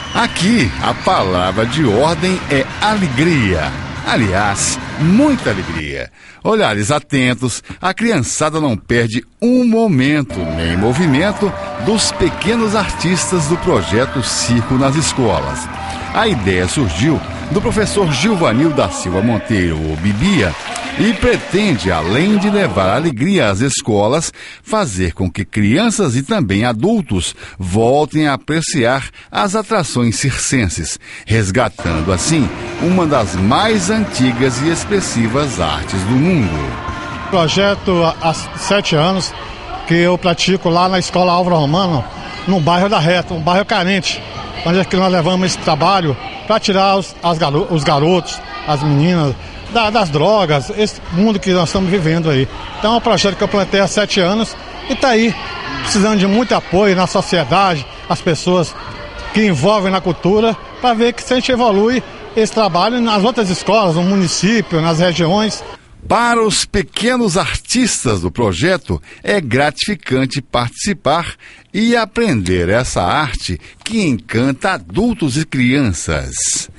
Aqui, a palavra de ordem é alegria. Aliás, muita alegria. Olhares atentos, a criançada não perde um momento, nem movimento, dos pequenos artistas do projeto Circo nas Escolas. A ideia surgiu do professor Gilvanil da Silva Monteiro, o Bibia, e pretende, além de levar alegria às escolas, fazer com que crianças e também adultos voltem a apreciar as atrações circenses, resgatando assim uma das mais antigas e expressivas artes do mundo. Projeto há 7 anos que eu pratico lá na Escola Álvaro Romano, no bairro da Reta, um bairro carente, onde é que nós levamos esse trabalho para tirar os garotos, as meninas, das drogas, esse mundo que nós estamos vivendo aí. Então é um projeto que eu plantei há 7 anos e está aí, precisando de muito apoio na sociedade, as pessoas que envolvem na cultura, para ver que se a gente evolui esse trabalho nas outras escolas, no município, nas regiões. Para os pequenos artistas do projeto, é gratificante participar e aprender essa arte que encanta adultos e crianças.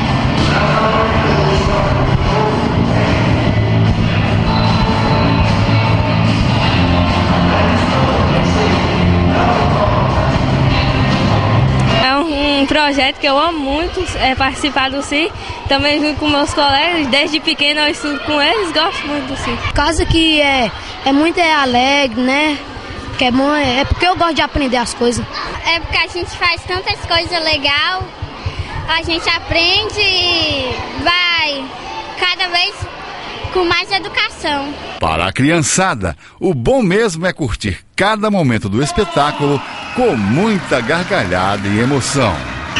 Um projeto que eu amo muito, participar do circo, também junto com meus colegas, desde pequeno eu estudo com eles, gosto muito do circo. Por causa que é muito alegre, né? Que é bom, é porque eu gosto de aprender as coisas. É porque a gente faz tantas coisas legais, a gente aprende e vai cada vez com mais educação. Para a criançada, o bom mesmo é curtir cada momento do espetáculo com muita gargalhada e emoção.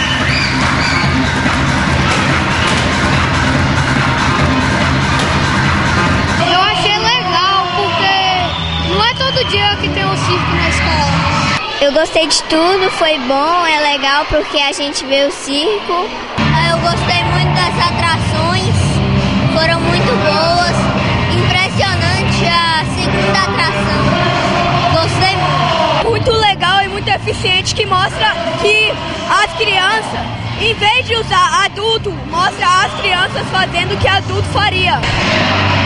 Eu achei legal porque não é todo dia que tem um circo na escola. Eu gostei de tudo, foi bom, é legal porque a gente vê o circo. Eu gostei muito das atrações, foram muito boas, impressionante a segunda atração, gostei muito. Muito legal e muito eficiente, que mostra que as crianças, em vez de usar adulto, mostra as crianças fazendo o que adulto faria.